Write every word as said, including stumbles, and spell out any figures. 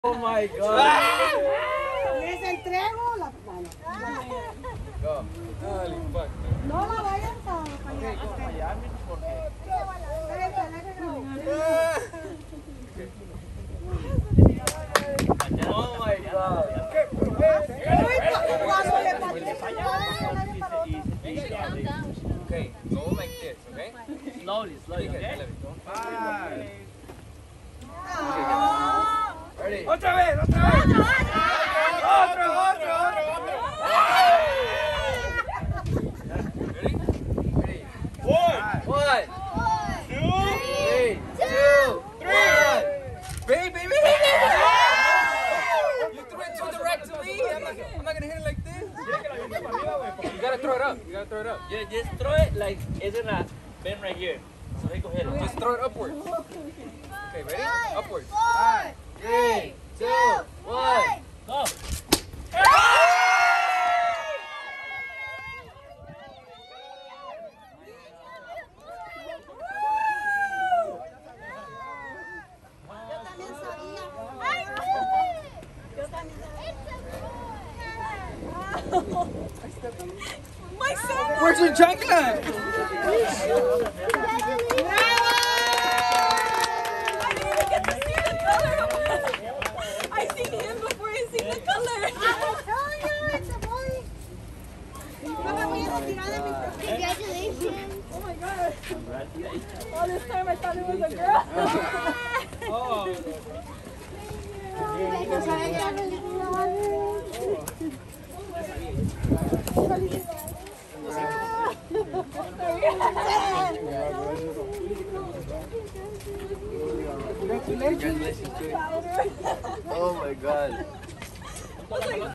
Oh my God. Les entrego la mano. Go. Holy fuck. No la vayas a fallar. Go Miami porque. Oh my God. Okay, go like this, okay? Slowly, slowly, okay? Five. Ready? Otra vez, otra vez. Otro, otro, otro, otro. Ready? Ready? One, One, two, three, two, one. Baby, baby, baby. You threw it too direct to me. I'm not, I'm not gonna hit it like this. You gotta throw it up. You gotta throw it up. Yeah, just throw it like it's gonna bend right here. So they go hit it. Just throw it upwards. Okay, ready? Upwards. Four, Three, two, one. Go! Yo también sabía. Yo también sabía. Where's your chancla? I seen him before I seen the color. I told you it's a boy. No me voy a retirar de mi Congratulations. Oh my god. All this time I thought it was a girl. Oh. Congratulations. Oh my God.